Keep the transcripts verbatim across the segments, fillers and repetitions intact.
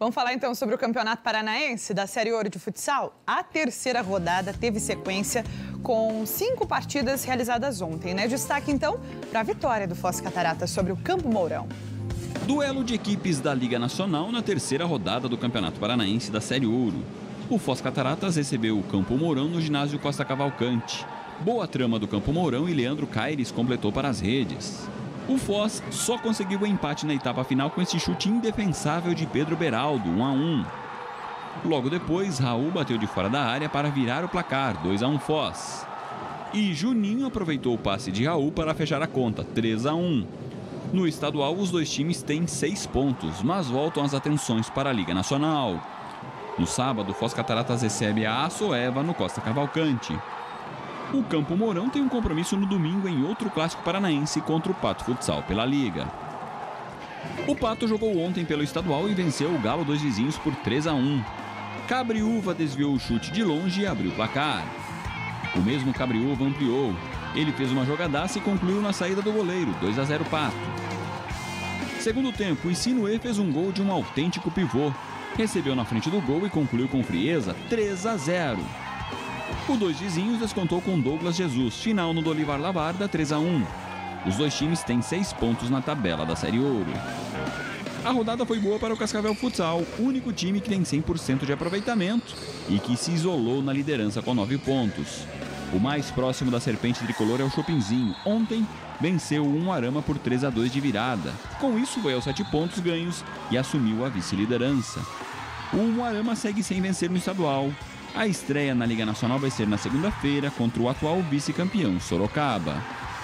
Vamos falar então sobre o Campeonato Paranaense da Série Ouro de Futsal? A terceira rodada teve sequência com cinco partidas realizadas ontem, né? Destaque então para a vitória do Foz Cataratas sobre o Campo Mourão. Duelo de equipes da Liga Nacional na terceira rodada do Campeonato Paranaense da Série Ouro. O Foz Cataratas recebeu o Campo Mourão no ginásio Costa Cavalcante. Boa trama do Campo Mourão e Leandro Caires completou para as redes. O Foz só conseguiu o empate na etapa final com esse chute indefensável de Pedro Beraldo, um a um. Logo depois, Raul bateu de fora da área para virar o placar, dois a um Foz. E Juninho aproveitou o passe de Raul para fechar a conta, três a um. No estadual, os dois times têm seis pontos, mas voltam as atenções para a Liga Nacional. No sábado, o Foz Cataratas recebe a Açoeva no Costa Cavalcante. O Campo Mourão tem um compromisso no domingo em outro clássico paranaense contra o Pato Futsal pela Liga. O Pato jogou ontem pelo estadual e venceu o Galo Dois Vizinhos por três a um. Cabriúva desviou o chute de longe e abriu o placar. O mesmo Cabriúva ampliou. Ele fez uma jogadaça e concluiu na saída do goleiro, dois a zero Pato. Segundo tempo, o Sinuê fez um gol de um autêntico pivô. Recebeu na frente do gol e concluiu com frieza, três a zero. O Dois Vizinhos descontou com Douglas Jesus, final no Dolivar Labarda, três a um. Os dois times têm seis pontos na tabela da Série Ouro. A rodada foi boa para o Cascavel Futsal, único time que tem cem por cento de aproveitamento e que se isolou na liderança com nove pontos. O mais próximo da Serpente Tricolor é o Chopinzinho. Ontem, venceu o Umuarama por três a dois de virada. Com isso, foi aos sete pontos ganhos e assumiu a vice-liderança. O Umuarama segue sem vencer no estadual. A estreia na Liga Nacional vai ser na segunda-feira contra o atual vice-campeão Sorocaba.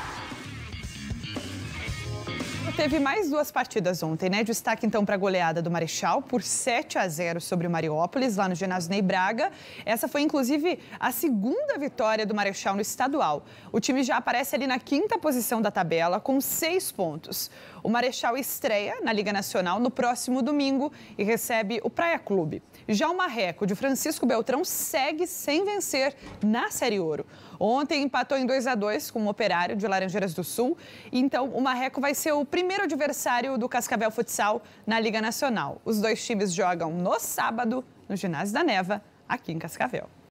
Teve mais duas partidas ontem, né? Destaque então para a goleada do Marechal por sete a zero sobre o Mariópolis, lá no ginásio Ney Braga. Essa foi inclusive a segunda vitória do Marechal no estadual. O time já aparece ali na quinta posição da tabela com seis pontos. O Marechal estreia na Liga Nacional no próximo domingo e recebe o Praia Clube. Já o Marreco de Francisco Beltrão segue sem vencer na Série Ouro. Ontem empatou em dois a dois com o Operário de Laranjeiras do Sul. Então o Marreco vai ser o primeiro adversário do Cascavel Futsal na Liga Nacional. Os dois times jogam no sábado no Ginásio da Neva, aqui em Cascavel.